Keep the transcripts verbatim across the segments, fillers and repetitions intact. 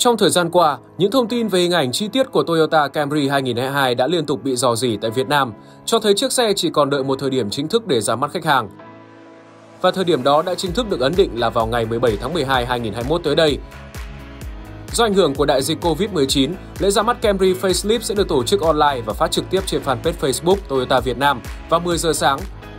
Trong thời gian qua, những thông tin về hình ảnh chi tiết của Toyota Camry hai nghìn không trăm hai mươi hai đã liên tục bị rò rỉ tại Việt Nam, cho thấy chiếc xe chỉ còn đợi một thời điểm chính thức để ra mắt khách hàng. Và thời điểm đó đã chính thức được ấn định là vào ngày mười bảy tháng mười hai năm hai nghìn không trăm hai mươi mốt tới đây. Do ảnh hưởng của đại dịch Covid mười chín, lễ ra mắt Camry Facelift sẽ được tổ chức online và phát trực tiếp trên fanpage Facebook Toyota Việt Nam vào mười giờ sáng.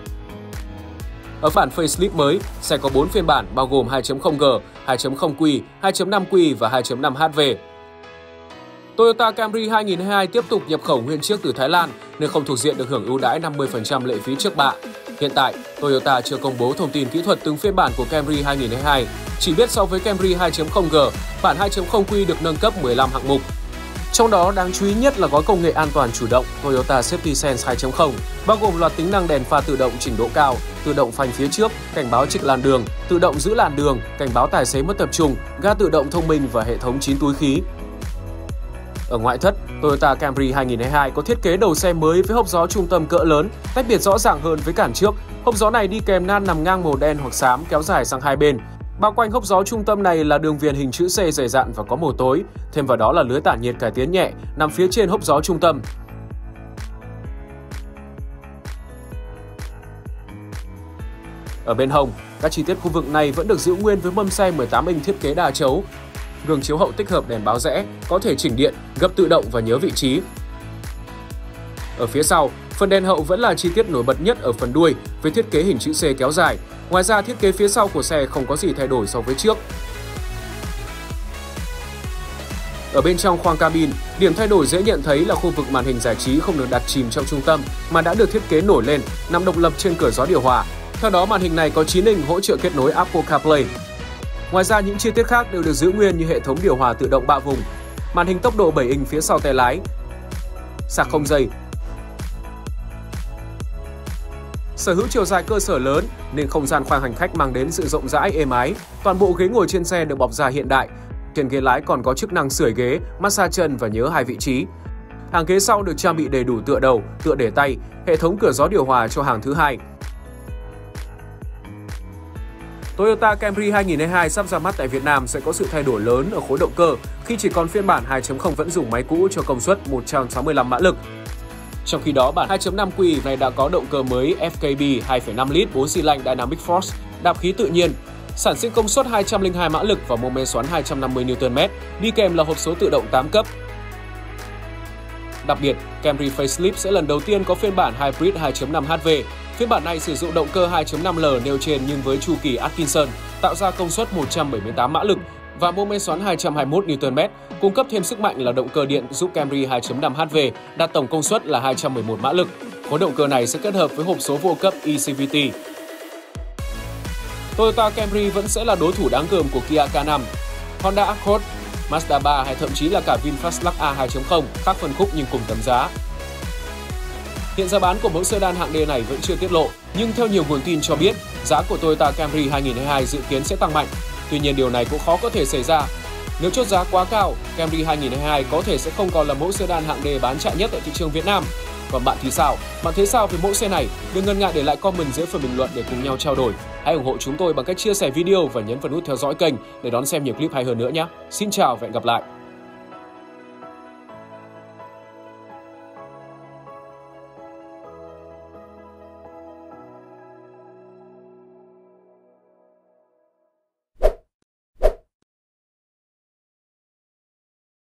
Ở bản Facelift mới, sẽ có bốn phiên bản bao gồm hai chấm không G, hai chấm không Q, hai chấm năm Q và hai chấm năm H V. Toyota Camry hai nghìn không trăm hai mươi hai tiếp tục nhập khẩu nguyên chiếc từ Thái Lan nên không thuộc diện được hưởng ưu đãi năm mươi phần trăm lệ phí trước bạ. Hiện tại, Toyota chưa công bố thông tin kỹ thuật từng phiên bản của Camry hai nghìn không trăm hai mươi hai, chỉ biết so với Camry hai chấm không G, bản hai chấm không Q được nâng cấp mười lăm hạng mục. Trong đó đáng chú ý nhất là gói công nghệ an toàn chủ động Toyota Safety Sense hai chấm không, bao gồm loạt tính năng đèn pha tự động trình độ cao, tự động phanh phía trước, cảnh báo trịch làn đường, tự động giữ làn đường, cảnh báo tài xế mất tập trung, ga tự động thông minh và hệ thống chín túi khí. Ở ngoại thất, Toyota Camry hai nghìn không trăm hai mươi hai có thiết kế đầu xe mới với hốc gió trung tâm cỡ lớn, tách biệt rõ ràng hơn với cản trước. Hốc gió này đi kèm nan nằm ngang màu đen hoặc xám kéo dài sang hai bên. Bao quanh hốc gió trung tâm này là đường viền hình chữ C dày dặn và có màu tối, thêm vào đó là lưới tản nhiệt cải tiến nhẹ nằm phía trên hốc gió trung tâm. Ở bên hông, các chi tiết khu vực này vẫn được giữ nguyên với mâm xe mười tám inch thiết kế đa chấu. Gương chiếu hậu tích hợp đèn báo rẽ, có thể chỉnh điện, gập tự động và nhớ vị trí. Ở phía sau, phần đèn hậu vẫn là chi tiết nổi bật nhất ở phần đuôi với thiết kế hình chữ C kéo dài. Ngoài ra, thiết kế phía sau của xe không có gì thay đổi so với trước. Ở bên trong khoang cabin, điểm thay đổi dễ nhận thấy là khu vực màn hình giải trí không được đặt chìm trong trung tâm mà đã được thiết kế nổi lên, nằm độc lập trên cửa gió điều hòa. Theo đó, màn hình này có chín inch hỗ trợ kết nối Apple CarPlay. Ngoài ra, những chi tiết khác đều được giữ nguyên như hệ thống điều hòa tự động ba vùng, màn hình tốc độ bảy inch phía sau tay lái, sạc không dây. Sở hữu chiều dài cơ sở lớn nên không gian khoang hành khách mang đến sự rộng rãi êm ái. Toàn bộ ghế ngồi trên xe được bọc da hiện đại. Trên ghế lái còn có chức năng sưởi ghế, massage chân và nhớ hai vị trí. Hàng ghế sau được trang bị đầy đủ tựa đầu, tựa để tay, hệ thống cửa gió điều hòa cho hàng thứ hai. Toyota Camry hai nghìn không trăm hai mươi hai sắp ra mắt tại Việt Nam sẽ có sự thay đổi lớn ở khối động cơ khi chỉ còn phiên bản hai chấm không vẫn dùng máy cũ cho công suất một trăm sáu mươi lăm mã lực. Trong khi đó, bản hai chấm năm Q này đã có động cơ mới F K B hai phẩy năm lít bốn xi lanh Dynamic Force, đạp khí tự nhiên, sản sinh công suất hai trăm lẻ hai mã lực và mô men xoắn hai trăm năm mươi niu tơn mét, đi kèm là hộp số tự động tám cấp. Đặc biệt, Camry Facelift sẽ lần đầu tiên có phiên bản Hybrid hai chấm năm H V. Phiên bản này sử dụng động cơ hai chấm năm L nêu trên nhưng với chu kỳ Atkinson, tạo ra công suất một trăm bảy mươi tám mã lực và mô men xoắn hai trăm hai mươi mốt niu tơn mét, cung cấp thêm sức mạnh là động cơ điện giúp Camry hai chấm năm H V đạt tổng công suất là hai trăm mười một mã lực. Khối động cơ này sẽ kết hợp với hộp số vô cấp e C V T. Toyota Camry vẫn sẽ là đối thủ đáng gờm của Kia K năm, Honda Accord, Mazda ba hay thậm chí là cả VinFast Lux A hai chấm không, khác phân khúc nhưng cùng tầm giá. Hiện giá bán của mẫu sedan hạng D này vẫn chưa tiết lộ, nhưng theo nhiều nguồn tin cho biết, giá của Toyota Camry hai nghìn không trăm hai mươi hai dự kiến sẽ tăng mạnh. Tuy nhiên điều này cũng khó có thể xảy ra. Nếu chốt giá quá cao, Camry hai nghìn không trăm hai mươi hai có thể sẽ không còn là mẫu sedan hạng D bán chạy nhất tại thị trường Việt Nam. Còn bạn thì sao? Bạn thấy sao về mẫu xe này? Đừng ngần ngại để lại comment dưới phần bình luận để cùng nhau trao đổi. Hãy ủng hộ chúng tôi bằng cách chia sẻ video và nhấn vào nút theo dõi kênh để đón xem nhiều clip hay hơn nữa nhé. Xin chào và hẹn gặp lại!